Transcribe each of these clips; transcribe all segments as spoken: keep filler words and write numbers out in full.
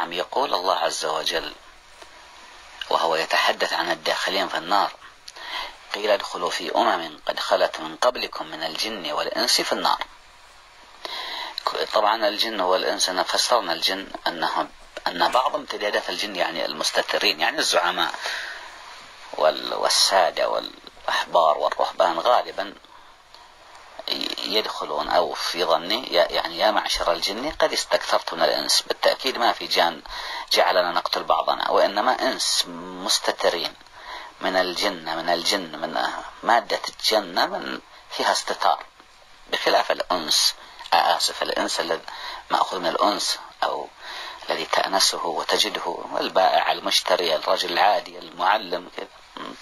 نعم. يقول الله عز وجل وهو يتحدث عن الداخلين في النار: قيل ادخلوا في أمم قد خلت من قبلكم من الجن والإنس في النار. طبعا الجن والإنس فسرنا الجن أنه أن بعض امتدادات الجن يعني المستترين، يعني الزعماء والسادة والأحبار والرهبان غالبا يدخلون، أو في ظني يعني يا معشر الجن قد استكثرت من الإنس. بالتأكيد ما في جان جعلنا نقتل بعضنا، وإنما إنس مستترين من الجنة من الجن من مادة الجنة من فيها استتار، بخلاف الأنس آسف الإنس الذي مأخذ من الأنس أو الذي تأنسه وتجده البائع المشتري الرجل العادي المعلم كذا.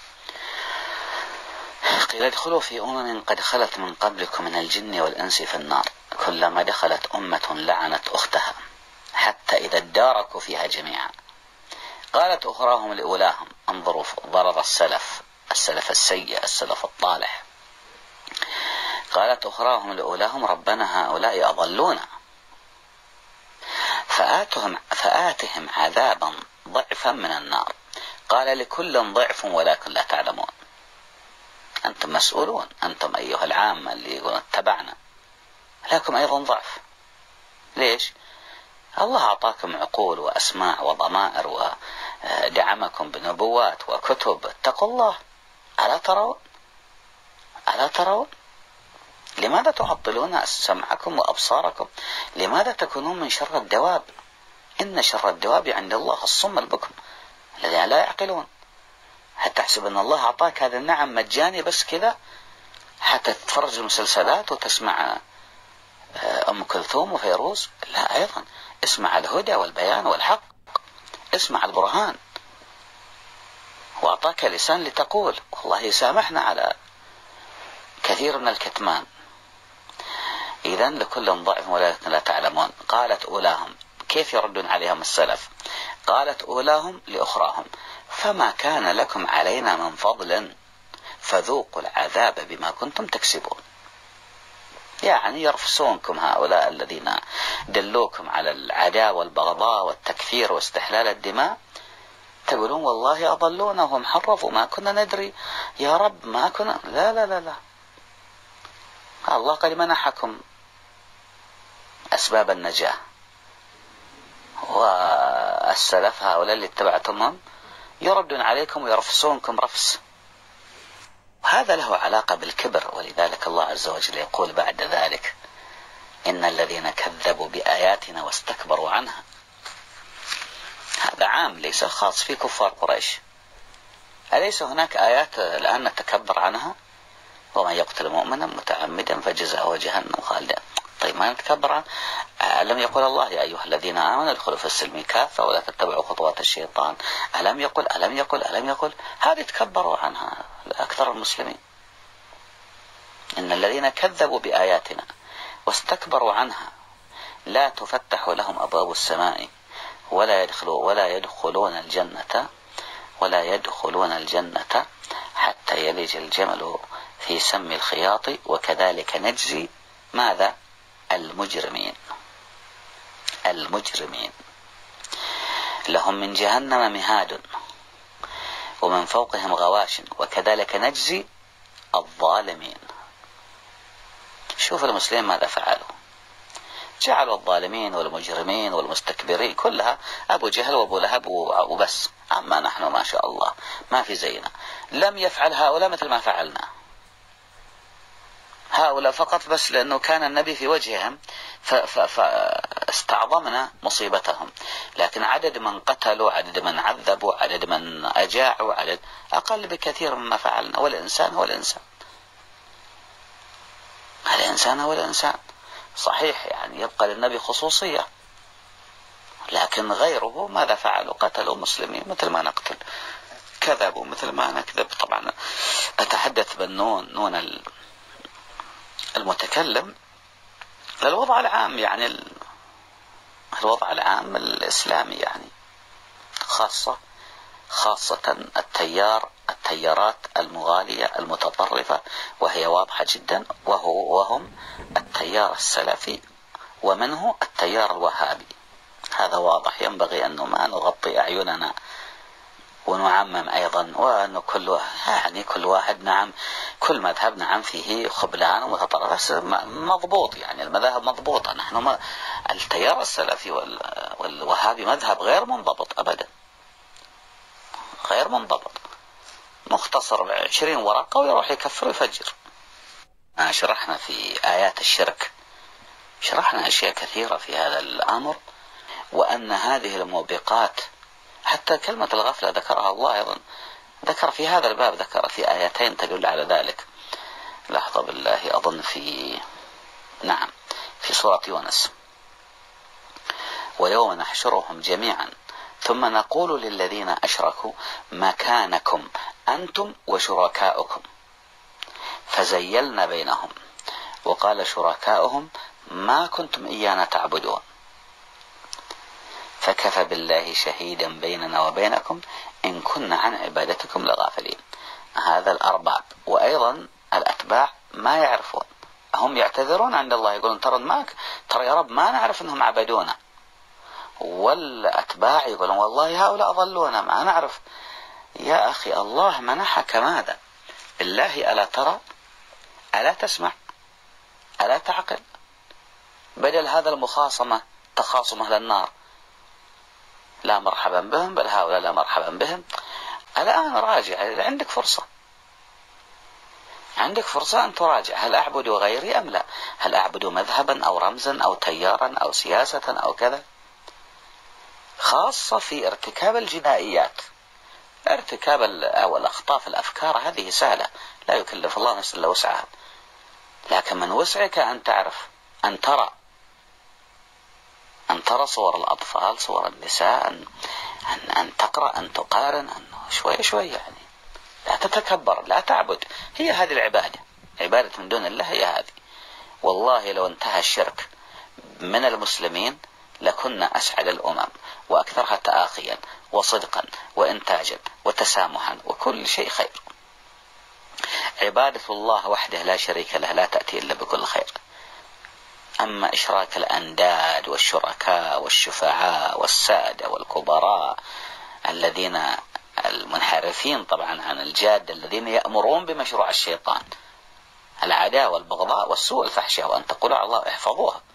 قيل ادخلوا في أمم قد خلت من قبلكم من الجن والإنس في النار كلما دخلت أمة لعنت أختها حتى إذا اداركوا فيها جميعا قالت أخراهم لأولاهم. انظروا ضرر السلف السلف السيء السلف الطالح. قالت أخراهم لأولاهم ربنا هؤلاء أضلونا فآتهم, فآتهم عذابا ضعفا من النار قال لكل ضعف ولكن لا تعلمون. أنتم مسؤولون، أنتم أيها العامة اللي يقولون اتبعنا، لكم أيضا ضعف. ليش؟ الله أعطاكم عقول وأسماع وضمائر ودعمكم بنبوات وكتب. اتقوا الله. ألا ترون ألا ترون لماذا تعطلون سمعكم وأبصاركم؟ لماذا تكونون من شر الدواب؟ إن شر الدواب عند الله الصم البكم الذين لا يعقلون. حتى تحسب أن الله أعطاك هذا النعم مجاني بس كذا حتى تتفرج المسلسلات وتسمع أم كلثوم وفيروز؟ لا، أيضا اسمع الهدى والبيان والحق، اسمع البرهان. وأعطاك لسان لتقول، والله يسامحنا على كثير من الكتمان. إذن لكل ضعف ولكن لا تعلمون. قالت أولاهم، كيف يردون عليهم السلف؟ قالت أولاهم لأخراهم فما كان لكم علينا من فضل فذوقوا العذاب بما كنتم تكسبون. يعني يرفسونكم هؤلاء الذين دلوكم على العداوة والبغضاء والتكفير واستحلال الدماء، تقولون والله أضلونا وهم حرفوا ما كنا ندري يا رب ما كنا. لا لا لا لا، الله قد منحكم أسباب النجاة، والسلف هؤلاء اللي اتبعتمهم يردون عليكم ويرفسونكم رفس. وهذا له علاقة بالكبر، ولذلك الله عز وجل يقول بعد ذلك إن الذين كذبوا بآياتنا واستكبروا عنها. هذا عام ليس خاص في كفار قريش. أليس هناك آيات الآن نتكبر عنها؟ ومن يقتل مؤمنا متعمدا فجزاؤه جهنم خالدا. طيب ما نتكبر عنه؟ ألم يقول الله يا أيها الذين آمنوا ادخلوا في السلم كافة ولا تتبعوا خطوات الشيطان؟ ألم يقل ألم يقل ألم يقل هذه تكبروا عنها أكثر المسلمين. إن الذين كذبوا بآياتنا واستكبروا عنها لا تفتح لهم أبواب السماء ولا يدخلوا ولا يدخلون الجنة ولا يدخلون الجنة حتى يلج الجمل في سم الخياط وكذلك نجزي ماذا؟ المجرمين. المجرمين لهم من جهنم مهاد ومن فوقهم غواش وكذلك نجزي الظالمين. شوف المسلمين ماذا فعلوا، جعلوا الظالمين والمجرمين والمستكبرين كلها أبو جهل وأبو لهب وبس. أما نحن ما شاء الله ما في زينا. لم يفعل هؤلاء مثل ما فعلنا هؤلاء فقط بس لأنه كان النبي في وجههم فاستعظمنا مصيبتهم، لكن عدد من قتلوا عدد من عذبوا عدد من أجاعوا عدد أقل بكثير مما فعلنا. والإنسان هو الإنسان الإنسان هو الإنسان. صحيح يعني يبقى للنبي خصوصية، لكن غيره ماذا فعلوا؟ قتلوا مسلمين مثل ما نقتل، كذبوا مثل ما نكذب. طبعا أتحدث بالنون نون المتكلم للوضع العام، يعني الوضع العام الإسلامي، يعني خاصة خاصة التيار التيارات المغالية المتطرفة، وهي واضحة جدا، وهو وهم التيار السلفي ومنه التيار الوهابي. هذا واضح، ينبغي أنه ما نغطي أعيننا ونعمم أيضا، وأنه كل يعني كل واحد نعم كل مذهب نعم فيه خبلان ومتطرف مضبوط، يعني المذاهب مضبوطة. نحن ما التيار السلفي والوهابي مذهب غير منضبط أبدا، غير منضبط، مختصر بعشرين ورقة ويروح يكفر ويفجر. شرحنا في آيات الشرك، شرحنا أشياء كثيرة في هذا الأمر، وأن هذه الموبقات حتى كلمة الغفلة ذكرها الله أيضا، ذكر في هذا الباب، ذكر في آيتين تدل على ذلك. لحظة بالله، أظن في نعم في سورة يونس: ويوم نحشرهم جميعا ثم نقول للذين أشركوا مكانكم أنتم وشركاؤكم فزيلنا بينهم وقال شركاؤهم ما كنتم إيانا تعبدون فكفى بالله شهيدا بيننا وبينكم إن كنا عن عبادتكم لغافلين. هذا الأرباب، وأيضا الأتباع ما يعرفون، هم يعتذرون عند الله، يقولون ترى ما ترى يا رب ما نعرف أنهم عبدونا، والأتباع يقولون والله هؤلاء ضلونا ما نعرف. يا أخي الله منحك ماذا؟ بالله ألا ترى؟ ألا تسمع؟ ألا تعقل؟ بدل هذا المخاصمة تخاصم أهل النار، لا مرحبا بهم، بل هؤلاء لا مرحبا بهم. الآن راجع، عندك فرصة، عندك فرصة أن تراجع، هل أعبد غيري أم لا؟ هل أعبد مذهبا أو رمزا أو تيارا أو سياسة أو كذا؟ خاصة في ارتكاب الجنائيات، ارتكاب أو الأخطاء في الأفكار هذه سهلة، لا يكلف الله نفسا إلا وسعها، لكن من وسعك أن تعرف، أن ترى أن ترى صور الأطفال، صور النساء، أن, أن, أن تقرأ، أن تقارن، أن شوي شوي، يعني لا تتكبر، لا تعبد. هي هذه العبادة، عبادة من دون الله هي هذه. والله لو انتهى الشرك من المسلمين لكنا أسعد الأمم وأكثرها تآخيا وصدقا وإنتاجا وتسامحا وكل شيء خير. عبادة الله وحده لا شريك له لا تأتي إلا بكل خير. أما إشراك الأنداد والشركاء والشفعاء والسادة والكبراء الذين المنحرفين طبعا عن الجادة، الذين يأمرون بمشروع الشيطان، العداوة والبغضاء والسوء الفحشاء، وأن تقولوا على الله احفظوها.